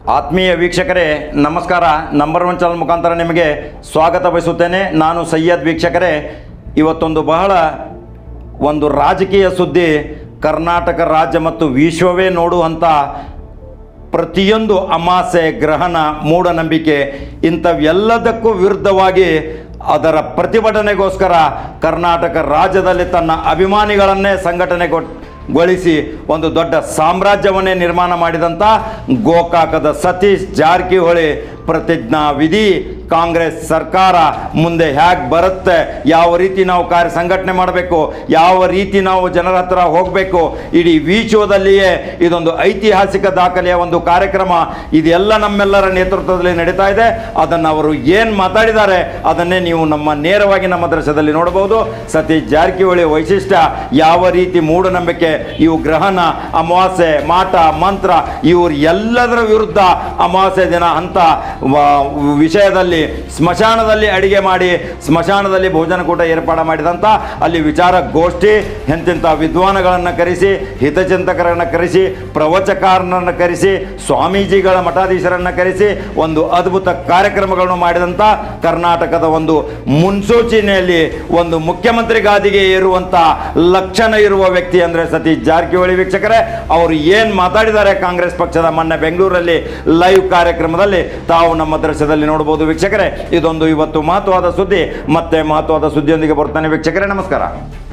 ಆತ್ಮೀಯ ವೀಕ್ಷಕರೇ ನಮಸ್ಕಾರ. ನಂಬರ್ ಒನ್ ಚಾನಲ್ ಮುಖಾಂತರ ನಿಮಗೆ ಸ್ವಾಗತ ಬಯಸುತ್ತೇನೆ. ನಾನು ಸೈಯದ್. ವೀಕ್ಷಕರೇ, ಇವತ್ತೊಂದು ಬಹಳ ಒಂದು ರಾಜಕೀಯ ಸುದ್ದಿ. ಕರ್ನಾಟಕ ರಾಜ್ಯ ಮತ್ತು ವಿಶ್ವವೇ ನೋಡುವಂಥ ಪ್ರತಿಯೊಂದು ಅಮಾಸೆ, ಗ್ರಹಣ, ಮೂಢನಂಬಿಕೆ ಇಂಥವೆಲ್ಲದಕ್ಕೂ ವಿರುದ್ಧವಾಗಿ ಅದರ ಪ್ರತಿಭಟನೆಗೋಸ್ಕರ ಕರ್ನಾಟಕ ರಾಜ್ಯದಲ್ಲಿ ತನ್ನ ಅಭಿಮಾನಿಗಳನ್ನೇ ಸಂಘಟನೆಗೊಳಿಸಿ ಒಂದು ದೊಡ್ಡ ಸಾಮ್ರಾಜ್ಯವನ್ನೇ ನಿರ್ಮಾಣ ಮಾಡಿದಂಥ ಗೋಕಾಕದ ಸತೀಶ್ ಜಾರಕಿಹೊಳಿ ಪ್ರತಿಜ್ಞಾ ವಿಧಿ ಕಾಂಗ್ರೆಸ್ ಸರ್ಕಾರ ಮುಂದೆ ಹೇಗೆ ಬರುತ್ತೆ, ಯಾವ ರೀತಿ ನಾವು ಕಾರ್ಯ ಸಂಘಟನೆ ಮಾಡಬೇಕು, ಯಾವ ರೀತಿ ನಾವು ಜನರ ಹತ್ರ ಹೋಗಬೇಕು, ಇಡೀ ವಿಶ್ವದಲ್ಲಿಯೇ ಇದೊಂದು ಐತಿಹಾಸಿಕ ದಾಖಲೆಯ ಒಂದು ಕಾರ್ಯಕ್ರಮ. ಇದೆಲ್ಲ ನಮ್ಮೆಲ್ಲರ ನೇತೃತ್ವದಲ್ಲಿ ನಡೀತಾ ಇದೆ. ಅದನ್ನು ಅವರು ಏನು ಮಾತಾಡಿದ್ದಾರೆ ಅದನ್ನೇ ನೀವು ನೇರವಾಗಿ ನಮ್ಮ ದೃಶ್ಯದಲ್ಲಿ ನೋಡಬಹುದು. ಸತೀಶ್ ಜಾರಕಿಹೊಳಿ ವೈಶಿಷ್ಟ್ಯ, ಯಾವ ರೀತಿ ಮೂಢನಂಬಿಕೆ, ಇವು ಗ್ರಹಣ, ಅಮಾವಾಸ್ಯೆ, ಮಾಟ ಮಂತ್ರ, ಇವರು ಎಲ್ಲದರ ವಿರುದ್ಧ ಅಮಾವಾಸ್ಯೆ ದಿನ ಅಂತ ವಿಷಯದಲ್ಲಿ ಸ್ಮಶಾನದಲ್ಲಿ ಅಡಿಗೆ ಮಾಡಿ ಸ್ಮಶಾನದಲ್ಲಿ ಭೋಜನಕೂಟ ಏರ್ಪಾಡು ಮಾಡಿದಂಥ ಅಲ್ಲಿ ವಿಚಾರ ಗೋಷ್ಠಿ, ಎಂತೆಂಥ ವಿದ್ವಾನಗಳನ್ನು ಕರೆಸಿ, ಹಿತಚಿಂತಕರನ್ನು ಕರೆಸಿ, ಪ್ರವಚಕಾರನನ್ನು ಕರೆಸಿ, ಸ್ವಾಮೀಜಿಗಳ ಮಠಾಧೀಶರನ್ನು ಕರೆಸಿ ಒಂದು ಅದ್ಭುತ ಕಾರ್ಯಕ್ರಮಗಳನ್ನು ಮಾಡಿದಂಥ ಕರ್ನಾಟಕದ ಒಂದು ಮುನ್ಸೂಚನೆಯಲ್ಲಿ ಒಂದು ಮುಖ್ಯಮಂತ್ರಿ ಗಾದಿಗೆ ಏರುವಂಥ ಲಕ್ಷಣ ಇರುವ ವ್ಯಕ್ತಿ ಅಂದರೆ ಸತೀಶ್ ಜಾರಕಿಹೊಳಿ. ವೀಕ್ಷಕರೇ, ಅವರು ಏನು ಮಾತಾಡಿದ್ದಾರೆ ಕಾಂಗ್ರೆಸ್ ಪಕ್ಷದ ಮೊನ್ನೆ ಬೆಂಗಳೂರಲ್ಲಿ ಲೈವ್ ಕಾರ್ಯಕ್ರಮದಲ್ಲಿ ತಾವು ನಮ್ಮ ದೃಶ್ಯದಲ್ಲಿ ನೋಡಬಹುದು. ವೀಕ್ಷಕರೇ, ಇದೊಂದು ಇವತ್ತು ಮಹತ್ವದ ಸುದ್ದಿ. ಮತ್ತೆ ಮಹತ್ವದ ಸುದ್ದಿಯೊಂದಿಗೆ ಬರ್ತಾನೆ. ವೀಕ್ಷಕರೇ ನಮಸ್ಕಾರ.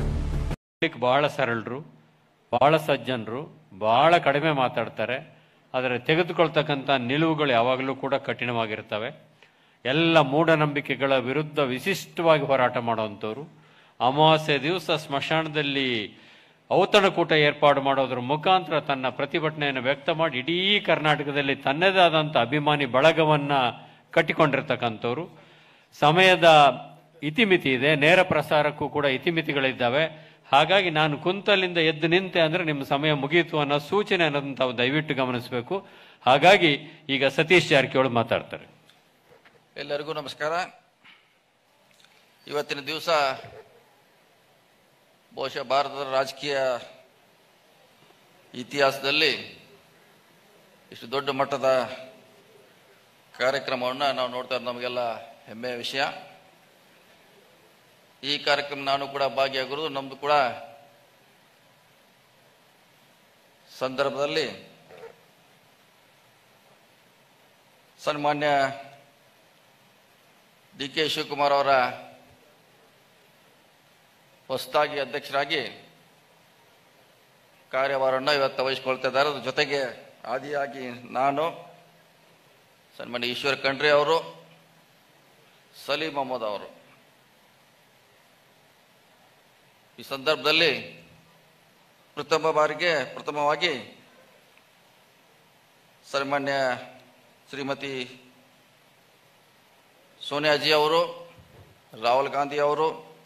ಬಹಳ ಸರಳರು, ಬಹಳ ಸಜ್ಜನರು, ಬಹಳ ಕಡಿಮೆ ಮಾತಾಡ್ತಾರೆ. ಆದರೆ ತೆಗೆದುಕೊಳ್ತಕ್ಕಂಥ ನಿಲುವುಗಳು ಯಾವಾಗಲೂ ಕೂಡ ಕಠಿಣವಾಗಿರ್ತವೆ. ಎಲ್ಲ ಮೂಢನಂಬಿಕೆಗಳ ವಿರುದ್ಧ ವಿಶಿಷ್ಟವಾಗಿ ಹೋರಾಟ ಮಾಡುವಂಥವ್ರು. ಅಮಾವಾಸ್ಯೆ ದಿವಸ ಸ್ಮಶಾನದಲ್ಲಿ ಔತಣಕೂಟ ಏರ್ಪಾಡು ಮಾಡೋದ್ರ ಮುಖಾಂತರ ತನ್ನ ಪ್ರತಿಭಟನೆಯನ್ನು ವ್ಯಕ್ತ ಮಾಡಿ ಇಡೀ ಕರ್ನಾಟಕದಲ್ಲಿ ತನ್ನದೇ ಆದಂಥ ಅಭಿಮಾನಿ ಬಳಗವನ್ನ ಕಟ್ಟಿಕೊಂಡಿರ್ತಕ್ಕಂಥವ್ರು. ಸಮಯದ ಇತಿಮಿತಿ ಇದೆ, ನೇರ ಪ್ರಸಾರಕ್ಕೂ ಕೂಡ ಇತಿಮಿತಿಗಳಿದ್ದಾವೆ. ಹಾಗಾಗಿ ನಾನು ಕುಂತಲಿಂದ ಎದ್ದು ನಿಂತೆ ಅಂದ್ರೆ ನಿಮ್ಮ ಸಮಯ ಮುಗಿಯಿತು ಅನ್ನೋ ಸೂಚನೆ ಅನ್ನೋದನ್ನು ತಾವು ದಯವಿಟ್ಟು ಗಮನಿಸಬೇಕು. ಹಾಗಾಗಿ ಈಗ ಸತೀಶ್ ಜಾರಕಿಹೊಳಿ ಮಾತಾಡ್ತಾರೆ. ಎಲ್ಲರಿಗೂ ನಮಸ್ಕಾರ. ಇವತ್ತಿನ ದಿವಸ ಬಹುಶಃ ಭಾರತದ ರಾಜಕೀಯ ಇತಿಹಾಸದಲ್ಲಿ ಇಷ್ಟು ದೊಡ್ಡ ಮಟ್ಟದ ಕಾರ್ಯಕ್ರಮವನ್ನು ನಾವು ನೋಡ್ತಾ ಇರೋದು ನಮಗೆಲ್ಲ ಹೆಮ್ಮೆಯ ವಿಷಯ. ಈ ಕಾರ್ಯಕ್ರಮ ನಾನು ಕೂಡ ಭಾಗಿಯಾಗಿರೋದು ನಮ್ದು ಕೂಡ ಸಂದರ್ಭದಲ್ಲಿ ಸನ್ಮಾನ್ಯ ಡಿ ಕೆ ಶಿವಕುಮಾರ್ ಅವರ ಹೊಸದಾಗಿ ಅಧ್ಯಕ್ಷರಾಗಿ ಕಾರ್ಯಭಾರವನ್ನು ಇವತ್ತು ವಹಿಸಿಕೊಳ್ತಾ ಇದ್ದಾರೆ. ಅದ್ರ ಜೊತೆಗೆ ಆದಿಯಾಗಿ ನಾನು, ಸನ್ಮಾನ್ಯ ಈಶ್ವರ್ ಖಂಡ್ರೆ ಅವರು, ಸಲೀಂ ಅಹಮದ್ ಅವರು. ಈ ಸಂದರ್ಭದಲ್ಲಿ ಪ್ರಥಮವಾಗಿ ಸನ್ಮಾನ್ಯ ಶ್ರೀಮತಿ ಸೋನಿಯಾಜಿ ಅವರು, ರಾಹುಲ್ ಗಾಂಧಿ ಅವರು,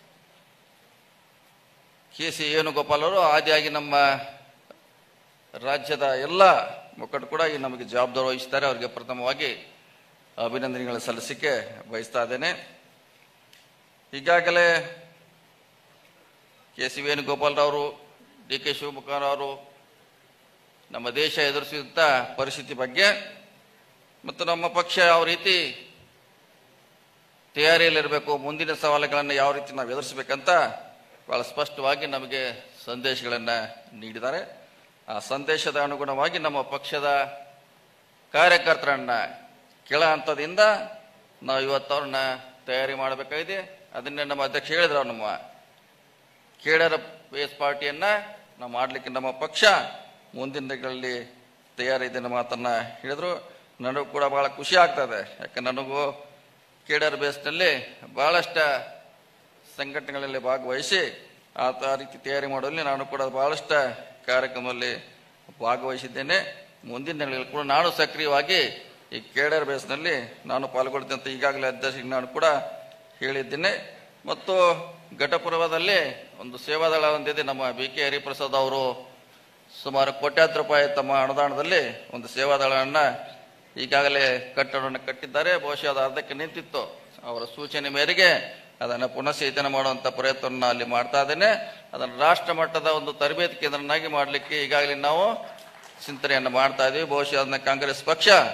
ಕೆ.ಸಿ. ವೇಣುಗೋಪಾಲ್ ಅವರು, ಆದಿಯಾಗಿ ನಮ್ಮ ರಾಜ್ಯದ ಎಲ್ಲ ಮುಖಂಡರು ಕೂಡ ಈ ನಮಗೆ ಜವಾಬ್ದಾರಿ ವಹಿಸ್ತಾರೆ. ಅವರಿಗೆ ಪ್ರಥಮವಾಗಿ ಅಭಿನಂದನೆಗಳನ್ನು ಸಲ್ಲಿಸಲಿಕ್ಕೆ ಬಯಸ್ತಾ ಇದ್ದೇನೆ. ಈಗಾಗಲೇ ಕೆ.ಸಿ. ವೇಣುಗೋಪಾಲ್ ಅವರು, ಡಿ ಕೆ ಶಿವಕುಮಾರ್ ಅವರು ನಮ್ಮ ದೇಶ ಎದುರಿಸಿದಂಥ ಪರಿಸ್ಥಿತಿ ಬಗ್ಗೆ ಮತ್ತು ನಮ್ಮ ಪಕ್ಷ ಯಾವ ರೀತಿ ತಯಾರಿಯಲ್ಲಿರಬೇಕು, ಮುಂದಿನ ಸವಾಲುಗಳನ್ನು ಯಾವ ರೀತಿ ನಾವು ಎದುರಿಸಬೇಕಂತ ಬಹಳ ಸ್ಪಷ್ಟವಾಗಿ ನಮಗೆ ಸಂದೇಶಗಳನ್ನು ನೀಡಿದ್ದಾರೆ. ಆ ಸಂದೇಶದ ಅನುಗುಣವಾಗಿ ನಮ್ಮ ಪಕ್ಷದ ಕಾರ್ಯಕರ್ತರನ್ನ ಕೆಳ ಹಂತದಿಂದ ನಾವು ಇವತ್ತು ಅವ್ರನ್ನ ತಯಾರಿ ಮಾಡಬೇಕಾಗಿದೆ. ಅದನ್ನೇ ನಮ್ಮ ಅಧ್ಯಕ್ಷ ಹೇಳಿದ್ರು, ನಮ್ಮ ಕೇಡರ ಬೇಸ್ ಪಾರ್ಟಿಯನ್ನ ನಾವು ಮಾಡಲಿಕ್ಕೆ ನಮ್ಮ ಪಕ್ಷ ಮುಂದಿನ ದಿನಗಳಲ್ಲಿ ತಯಾರಿ ಇದೆ ಅನ್ನೋ ಮಾತನ್ನ ಹೇಳಿದ್ರು. ನನಗೂ ಕೂಡ ಬಹಳ ಖುಷಿ ಆಗ್ತದೆ. ಯಾಕಂದ್ರೆ ನನಗೂ ಕೇಡರ್ ಬೇಸ್ನಲ್ಲಿ ಬಹಳಷ್ಟು ಸಂಘಟನೆಗಳಲ್ಲಿ ಭಾಗವಹಿಸಿ ಆ ರೀತಿ ತಯಾರಿ ಮಾಡುವಲ್ಲಿ ನಾನು ಕೂಡ ಬಹಳಷ್ಟು ಕಾರ್ಯಕ್ರಮದಲ್ಲಿ ಭಾಗವಹಿಸಿದ್ದೇನೆ. ಮುಂದಿನ ದಿನಗಳಲ್ಲಿ ಕೂಡ ನಾನು ಸಕ್ರಿಯವಾಗಿ ಈ ಕೇಡರ್ ಬೇಸ್ನಲ್ಲಿ ನಾನು ಪಾಲ್ಗೊಳ್ತೇನೆ ಅಂತ ಈಗಾಗಲೇ ಅಧ್ಯಕ್ಷರಿಗೆ ನಾನು ಕೂಡ ಹೇಳಿದ್ದೇನೆ. ಮತ್ತು ಘಟಪೂರ್ವದಲ್ಲಿ ಒಂದು ಸೇವಾದಳ ಹೊಂದಿದೆ. ನಮ್ಮ ಬಿ ಕೆ ಹರಿಪ್ರಸಾದ್ ಅವರು ಸುಮಾರು ಕೋಟ್ಯಾಂತರ ರೂಪಾಯಿ ತಮ್ಮ ಅನುದಾನದಲ್ಲಿ ಒಂದು ಸೇವಾದಳವನ್ನು ಈಗಾಗಲೇ ಕಟ್ಟಡವನ್ನು ಕಟ್ಟಿದ್ದಾರೆ. ಬಹುಶಃ ಅದು ಅರ್ಧಕ್ಕೆ ನಿಂತಿತ್ತು. ಅವರ ಸೂಚನೆ ಮೇರೆಗೆ ಅದನ್ನು ಪುನಶ್ಚೇತನ ಮಾಡುವಂಥ ಪ್ರಯತ್ನವನ್ನು ಅಲ್ಲಿ ಮಾಡ್ತಾ ಇದ್ದೇನೆ. ಅದನ್ನು ರಾಷ್ಟ್ರ ಮಟ್ಟದ ಒಂದು ತರಬೇತಿ ಕೇಂದ್ರನಾಗಿ ಮಾಡಲಿಕ್ಕೆ ಈಗಾಗಲೇ ನಾವು ಚಿಂತನೆಯನ್ನು ಮಾಡ್ತಾ ಇದ್ದೀವಿ. ಬಹುಶಃ ಅದನ್ನ ಕಾಂಗ್ರೆಸ್ ಪಕ್ಷ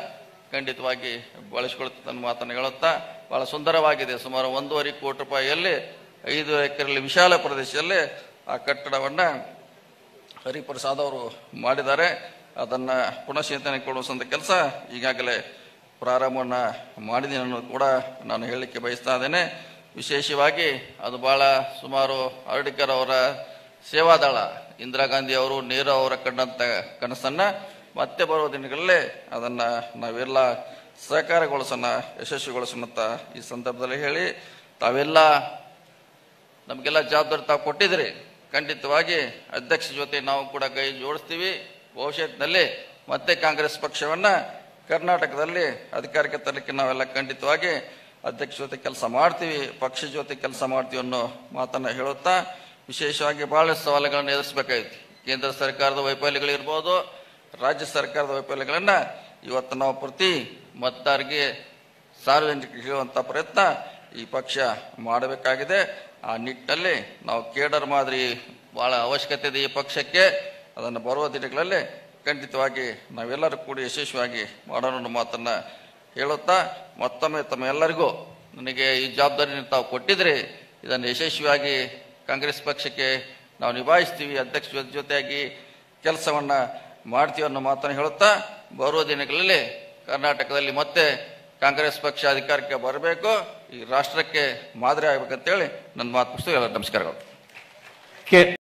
ಖಂಡಿತವಾಗಿ ಬಳಸಿಕೊಳ್ಳುತ್ತ ಮಾತನ್ನು ಹೇಳುತ್ತಾ ಬಹಳ ಸುಂದರವಾಗಿದೆ. ಸುಮಾರು 1.5 ಕೋಟಿ ರೂಪಾಯಿಯಲ್ಲಿ 5 ಎಕರೆಯಲ್ಲಿ ವಿಶಾಲ ಪ್ರದೇಶದಲ್ಲಿ ಆ ಕಟ್ಟಡವನ್ನ ಹರಿಪ್ರಸಾದ್ ಅವರು ಮಾಡಿದ್ದಾರೆ. ಅದನ್ನ ಪುನಶ್ಚೇತನಗೊಳಿಸುವಂತ ಕೆಲಸ ಈಗಾಗಲೇ ಪ್ರಾರಂಭವನ್ನ ಮಾಡಿದ್ದೀನಿ ಅನ್ನೋದು ಕೂಡ ನಾನು ಹೇಳಲಿಕ್ಕೆ ಬಯಸ್ತಾ ಇದ್ದೇನೆ. ವಿಶೇಷವಾಗಿ ಅದು ಬಹಳ ಸುಮಾರು ಹರ್ಡಿಕರ್ ಅವರ ಸೇವಾದಳ, ಇಂದಿರಾ ಗಾಂಧಿ ಅವರು, ನೆಹರು ಅವರ ಕಂಡಂತ ಕನಸನ್ನ ಮತ್ತೆ ಬರುವ ದಿನಗಳಲ್ಲಿ ಅದನ್ನ ನಾವೆಲ್ಲ ಸಹಕಾರಗೊಳಿಸೋಣ, ಯಶಸ್ವಿಗೊಳಿಸೋಣ ಅಂತ ಈ ಸಂದರ್ಭದಲ್ಲಿ ಹೇಳಿ, ತಾವೆಲ್ಲ ನಮಗೆಲ್ಲ ಜವಾಬ್ದಾರಿ ತಾವು ಕೊಟ್ಟಿದ್ರಿ. ಖಂಡಿತವಾಗಿ ಅಧ್ಯಕ್ಷ ಜೊತೆ ನಾವು ಕೂಡ ಕೈ ಜೋಡಿಸ್ತೀವಿ. ಭವಿಷ್ಯದಲ್ಲಿ ಮತ್ತೆ ಕಾಂಗ್ರೆಸ್ ಪಕ್ಷವನ್ನ ಕರ್ನಾಟಕದಲ್ಲಿ ಅಧಿಕಾರಕ್ಕೆ ತರಲಿಕ್ಕೆ ನಾವೆಲ್ಲ ಖಂಡಿತವಾಗಿ ಅಧ್ಯಕ್ಷ ಜೊತೆ ಕೆಲಸ ಮಾಡ್ತೀವಿ, ಪಕ್ಷ ಜೊತೆ ಕೆಲಸ ಮಾಡ್ತೀವಿ ಅನ್ನೋ ಮಾತನ್ನ ಹೇಳುತ್ತಾ, ವಿಶೇಷವಾಗಿ ಬಹಳಷ್ಟು ಸವಾಲುಗಳನ್ನು ಎದುರಿಸಬೇಕಾಗಿತ್ತು. ಕೇಂದ್ರ ಸರ್ಕಾರದ ವೈಫಲ್ಯಗಳಿರ್ಬೋದು, ರಾಜ್ಯ ಸರ್ಕಾರದ ವೈಫಲ್ಯಗಳನ್ನ ಇವತ್ತು ನಾವು ಪ್ರತಿ ಮತದಾರರಿಗೆ ಸಾರ್ವಜನಿಕರಿಗೆ ಹೇಳುವಂತ ಪ್ರಯತ್ನ ಈ ಪಕ್ಷ ಮಾಡಬೇಕಾಗಿದೆ. ಆ ನಿಟ್ಟಿನಲ್ಲಿ ನಾವು ಕೇಡರ್ ಮಾದರಿ ಬಹಳ ಅವಶ್ಯಕತೆ ಇದೆ ಈ ಪಕ್ಷಕ್ಕೆ. ಅದನ್ನು ಬರುವ ದಿನಗಳಲ್ಲಿ ಖಂಡಿತವಾಗಿ ನಾವೆಲ್ಲರೂ ಕೂಡಿ ಯಶಸ್ವಿಯಾಗಿ ಮಾಡೋಣ ಅನ್ನೋ ಮಾತನ್ನ ಹೇಳುತ್ತಾ, ಮತ್ತೊಮ್ಮೆ ತಮ್ಮೆಲ್ಲರಿಗೂ ನನಗೆ ಈ ಜವಾಬ್ದಾರಿಯನ್ನು ತಾವು ಕೊಟ್ಟಿದ್ರೆ ಇದನ್ನು ಯಶಸ್ವಿಯಾಗಿ ಕಾಂಗ್ರೆಸ್ ಪಕ್ಷಕ್ಕೆ ನಾವು ನಿಭಾಯಿಸ್ತೀವಿ, ಅಧ್ಯಕ್ಷ ಜೊತೆಯಾಗಿ ಕೆಲಸವನ್ನ ಮಾಡ್ತೀವಿ ಅನ್ನೋ ಮಾತನ್ನು ಹೇಳುತ್ತಾ, ಬರುವ ದಿನಗಳಲ್ಲಿ ಕರ್ನಾಟಕದಲ್ಲಿ ಮತ್ತೆ ಕಾಂಗ್ರೆಸ್ ಪಕ್ಷ ಅಧಿಕಾರಕ್ಕೆ ಬರಬೇಕು, ಈ ರಾಷ್ಟ್ರಕ್ಕೆ ಮಾದರಿ ಆಗ್ಬೇಕಂತೇಳಿ ನನ್ನ ಮಾತು ಮುಗಿಸ್ತು. ಎಲ್ಲ ನಮಸ್ಕಾರಗಳು.